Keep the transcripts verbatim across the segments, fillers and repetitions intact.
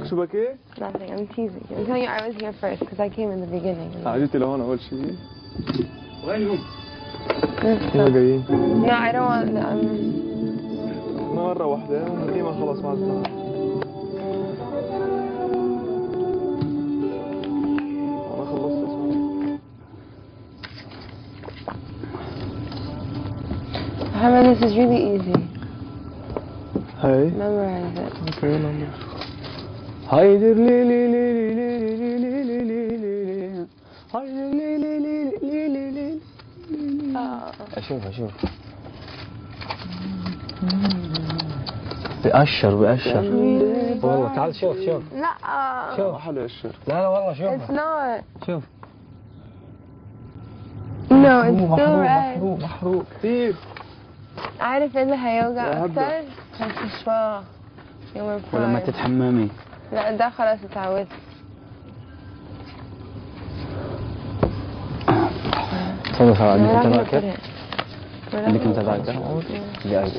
شو بكي؟ Nothing, I'm teasing. I'm telling you I was here first because I came in the beginning. عجبتي لهون أول شيء؟ وين هم؟ هنا جايين. No, I don't want them. مرة واحدة ديما خلص مع الزهر. أنا خلصت اسمه. Muhammad, this is really easy. هاي. Memorize it. Okay, number. هايدر لي لي لي لي لي لي لي لي لي هايدر لي لي لي لي لي لي أشوف أشوف بأشر بأشر والله تعال شوف شوف لا شوف حلو الشر. لا لا والله شوف It's not. شوف No, it's still red. محروق محروق كثير. عارف ايه اللي هيوجع أكتر؟ الشفاه يوم الفرح. ولما تتحممي لا ده خلاص اتعودت. تفضل خلاص عندك تذاكر؟ عندك تذاكر؟ جاي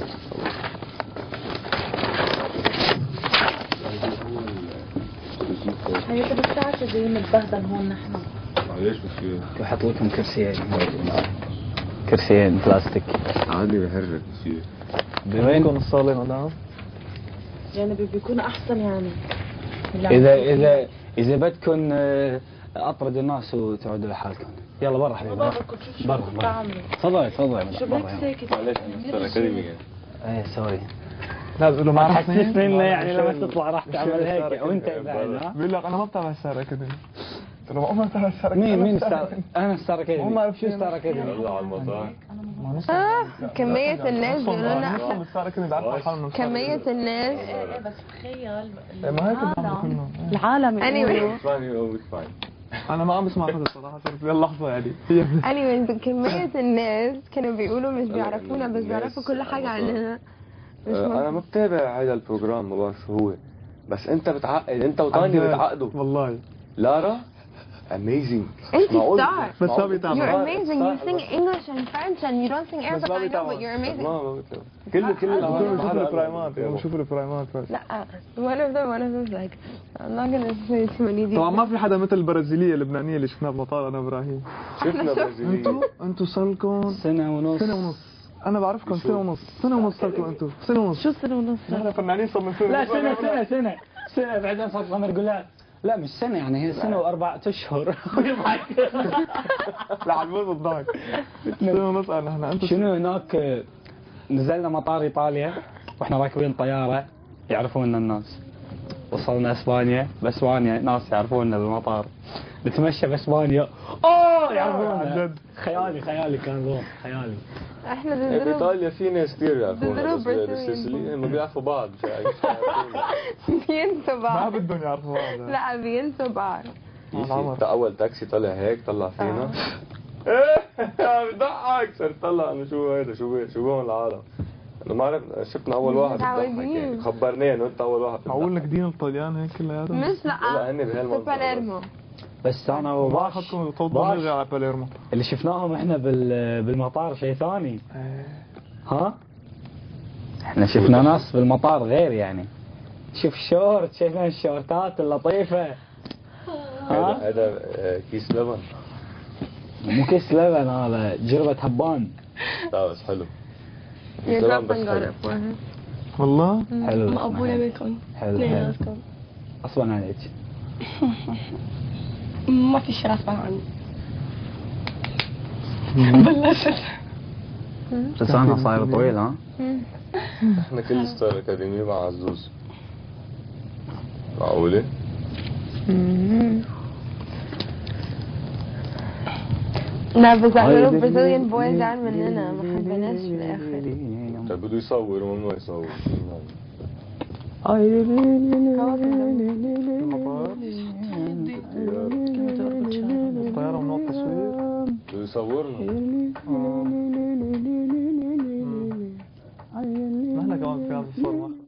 هي كده الساعة جاي نتبهدل هون نحن. معلش بس بحط لكم كرسيين كرسيين بلاستيك عادي بحرك بصير. بوين الصالة مدام؟ يعني بيكون أحسن يعني. إذا إذا إذا بدكم أطرد الناس وتقعدوا لحالكم. يلا برا حبيبي برا برا برا تفضلي تفضلي شو بك ساكت؟ معلش مستر أكاديمية. ايه سوري لا بقول له ما حسسني انه يعني لما تطلع راح تعمل هيك وانت بعد بيقول لك انا ما بتابع ستار اكاديمي. قلت له ما بتابع ستار مين مين ستار؟ انا ستار اكاديمي. شو ستار اكاديمي؟ يلا على المطار. اه كمية الناس بيقولوا لنا احنا ستار اكاديمي بعرف حالهم. كمية الناس. ايه بس تخيل ما هيك كلهم. العالم anyway انا ما عم بسمع حدا الصراحه صرت للحظه يعني. anyway كمية الناس كانوا بيقولوا مش بيعرفونا بس بيعرفوا كل حاجة عننا. انا ما بتابع هذا البروجرام، ما بعرف شو هو، بس انت بتعقد، انت وطاني بتعقدوا والله. لارا اميزنج. انت ستار. بس ما بيتابع. You're amazing. You sing English and French and you don't sing Arabic. I know, but you're amazing. ما ما بتابع كل كل الاغاني بشوف البرايمات بشوف البرايمات بس. لا one of them one of them like I'm not gonna say too many details. طبعا ما في حدا مثل البرازيليه اللبنانيه اللي شفناها بمطار انا ابراهيم. شفنا برازيليين. انتوا انتوا صار لكم سنة ونص سنه ونص. انا بعرفكم سنه ونص سنه ونص صار لكم انتوا سنه ونص. شو سنة ونص؟ نحن فنانين صار من سنه لا سنة سنة سنة سنة بعدين صار قمر يقول لا لا مش سنة يعني هي سنة وأربعة أشهر. لا على الموت الضحك. سنه ونص نحن انتوا شنو هناك نزلنا مطار إيطاليا واحنا راكبين طيارة يعرفونا الناس. وصلنا اسبانيا، باسبانيا ناس يعرفونا بالمطار. نتمشى باسبانيا اوه يعرفونا. جد خيالي خيالي كان روح خيالي. احنا في بنضرب ايطاليا في ناس كثير يعرفونا، بس بنضرب السيسيليين ما بيعرفوا بعض. بينسوا ما بعض. بدهم يعرفوا هذا. لا بينسوا بعض. اول تاكسي طلع هيك طلع فينا. ايه عم بضحك صرت طلع انه شو هيدا شو شو بهم العالم. انا ما عرف شفنا اول واحد بضحك خبرناه انه انت اول واحد. معقول لك دين الطليان هيك كلياتهم؟ مش لا لا هن بهالمنطقه باليرمو. بس انا ما وباش اخذكم توضوا على باليرمو. اللي شفناهم احنا بال بالمطار شيء ثاني. ها؟ احنا شفنا ناس بالمطار غير يعني. شوف شورت، شفنا الشورتات اللطيفة. هذا هذا كيس لبن. مو كيس لبن هذا جربة هبان. لا بس حلو. Your girlfriend got it for her. والله؟ حلو. مقبولة منكم. حلو حلو. اصلا عليك. ما في شيء غصبا عني. بلشت. لسانها صاير طويل ها؟ احنا كل ستار اكاديمي مع عزوز. معقولة؟ لا بس عملوا برازيليان بويز زعل مننا ما حبيناش في الاخر. طيب بده يصور وممنوع يصور. الطيارة ممنوع التصوير. بده يصورنا. نحن كمان في هذا الصور